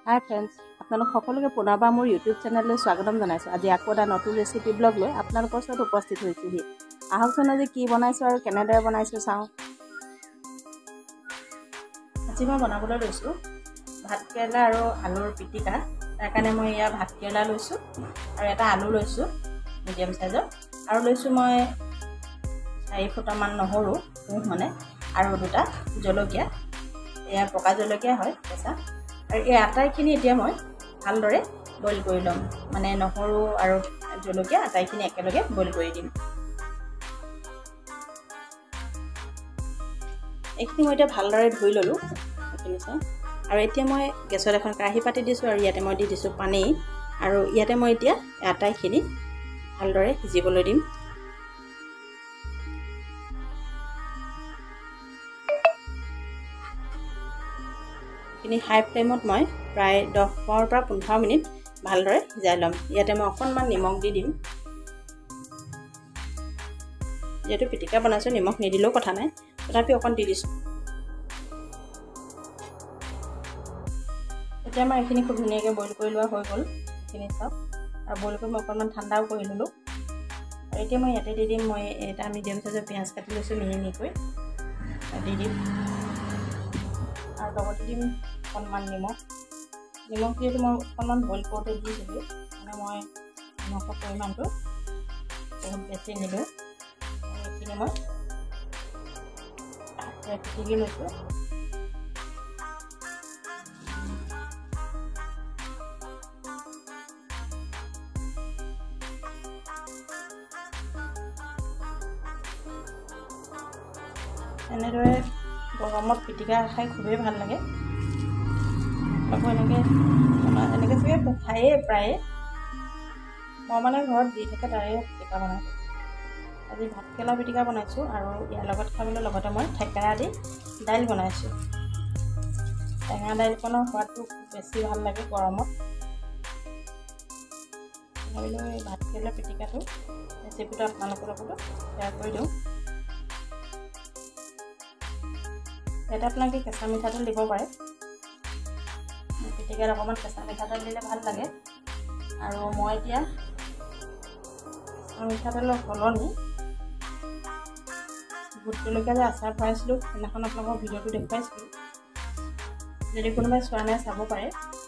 হাই friends, আপোনালোক সকলোকে পুনৰবাৰ মোৰ ইউটিউব চেনেললৈ স্বাগতম জনাইছোঁ। আজি আকৌ এটা নতুন ৰেচিপি ব্লগ লৈ আপোনালোকৰ ওচৰত উপস্থিত হৈছোঁহি। আহকচোন আজি কি বনাইছোঁ আৰু কেনেদৰে বনাইছোঁ চাওঁ। আজি মই বনাবলৈ লৈছোঁ ভাতকেৰেলা আৰু আলুৰ পিটিকা। তাৰ কাৰণে মই ইয়াৰ ভাতকেৰেলা লৈছোঁ আৰু এটা আলু লৈছোঁ মিডিয়াম চাইজৰ, আৰু লৈছোঁ মই 4 ফুটামান নহৰু মানে, আৰু 2টা জলকীয়া। এয়া পকা জলকীয়া হয় কেঁচা। আৰু এই আটাইখিনি এতিয়া মই ভালদৰে বইল কৰি ল'ম, মানে নহৰু আৰু জলকীয়া আটাইখিনি একেলগে বইল কৰি দিম। এইখিনি মই এতিয়া ভালদৰে ধুই ল'লোঁ এইখিনি চাই। আৰু এতিয়া মই গেছত এখন কেৰাহী পাতি দিছোঁ আৰু ইয়াতে মই দি দিছোঁ পানী, আৰু ইয়াতে মই এতিয়া আটাইখিনি ভালদৰে সিজিবলৈ দিম। এইখিনি হাই ফ্লেমত মই প্ৰায় 10 পৰা 15 মিনিট ভালদৰে সিজাই ল'ম। ইয়াতে মই অকণমান নিমখ দি দিম। যিহেতু পিটিকা বনাইছোঁ নিমখ নিদিলেও কথা নাই, তথাপি অকণ দি দিছোঁ। এতিয়া মই এইখিনি খুব ধুনীয়াকৈ বইল কৰি লোৱা হৈ গ'ল। এইখিনি চাওক, আৰু বইল কৰি মই অকণমান ঠাণ্ডাও কৰি ল'লোঁ। আৰু এতিয়া মই ইয়াতে দি দিম, মই এটা মিডিয়াম চাইজৰ পিঁয়াজ কাটি লৈছোঁ মিহি মিহিকৈ দি দিম, আৰু লগতে দিম অকণমান নিমখ। যিহেতু মই অকণমান বইল কৰোঁতে দিছিলোঁ, মানে মই নিমখৰ পৰিমাণটো বহুত বেছি নিদিওঁ। এইখিনি মই পিটিকি লৈছোঁ। এনেদৰে গৰমত পিটিকা খাই খুবেই ভাল লাগে। আকৌ এনেকৈ চাগে খায়েই প্ৰায়ে, মই মানে ঘৰত যি থাকে তাৰে পিটিকা বনাইছোঁ। আজি ভাতকেৰেলা পিটিকা বনাইছোঁ, আৰু ইয়াৰ লগত খাবলৈ লগতে মই থেকেৰা দি দাইল বনাইছোঁ। টেঙা দাইলকণৰ সোৱাদটো খুব বেছি ভাল লাগে গৰমত। ভাবিলোঁ এই ভাতকেৰেলা পিটিকাটো ৰেচিপিটো আপোনালোকৰ লগতো শ্বেয়াৰ কৰি দিওঁ। ইয়াতে আপোনালোকে কেঁচা মিঠাতেল দিব পাৰে। পিটিকাত অকণমান কেঁচা মিঠাতেল দিলে ভাল লাগে। আৰু মই এতিয়া কেঁচা মিঠাতেলৰ সলনি ভোট জলকীয়া যে আচাৰ ভৰাইছিলোঁ, সেইদিনাখন আপোনালোকৰ ভিডিঅ'টো দেখুৱাইছিলোঁ। যদি কোনোবাই চোৱা নাই চাব পাৰে।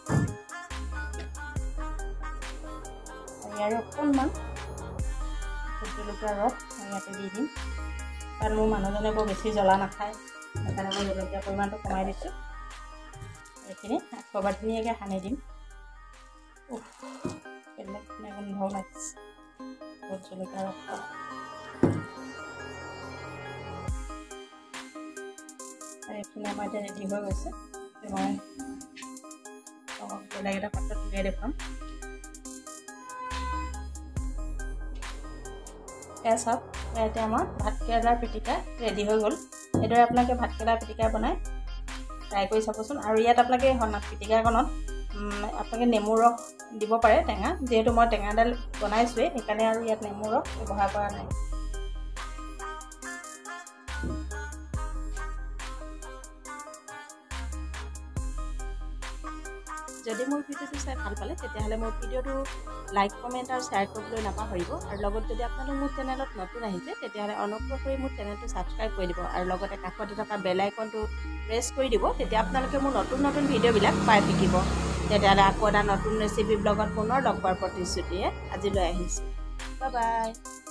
ইয়াৰে অকণমান ভোট জলকীয়াৰ ৰস মই ইয়াতে দি দিম, কাৰণ মোৰ মানুহজনে বৰ বেছি জ্বলা নাখায়, সেইকাৰণে মই জলকীয়াৰ পৰিমাণটো কমাই দিছোঁ। এইখিনি আকৌ এবাৰ ধুনীয়াকৈ সানি দিম। বেলেগ গোন্ধ ওলাইছে ভোট জলকীয়াৰ ৰস। এইখিনি আমাৰ এতিয়া ৰেডি হৈ গৈছে। মই বেলেগ এটা পাত্ৰত উলিয়াই দেখুৱাম। এয়া চাওক, এতিয়া আমাৰ ভাতকেৰেলাৰ পিটিকা ৰেডি হৈ গ'ল। এইদৰে আপোনালোকে ভাতকেৰেলা পিটিকা বনাই ট্ৰাই কৰি চাবচোন। আৰু ইয়াত আপোনালোকে পিটিকাকণত আপোনালোকে নেমু ৰস দিব পাৰে টেঙা, যিহেতু মই টেঙা দাইল বনাইছোঁৱেই, সেইকাৰণে আৰু ইয়াত নেমু ৰস ব্যৱহাৰ কৰা নাই। যদি মোৰ ভিডিঅ'টো চাই ভাল পালে, তেতিয়াহ'লে মোৰ ভিডিঅ'টো লাইক, কমেণ্ট আৰু শ্বেয়াৰ কৰিবলৈ নাপাহৰিব। আৰু লগত যদি আপোনালোক মোৰ চেনেলত নতুন আহিছে, তেতিয়াহ'লে অনুগ্ৰহ কৰি মোৰ চেনেলটো ছাবস্ক্ৰাইব কৰি দিব, আৰু লগতে কাষতে থকা বেল আইকনটো প্ৰেছ কৰি দিব। তেতিয়া আপোনালোকে মোৰ নতুন নতুন ভিডিঅ'বিলাক পাই থাকিব। তেতিয়াহ'লে আকৌ এটা নতুন ৰেচিপি ব্লগত পুনৰ লগ পোৱাৰ প্ৰতিশ্ৰুতিৰে আজিলৈ আহিছোঁ। Bye bye.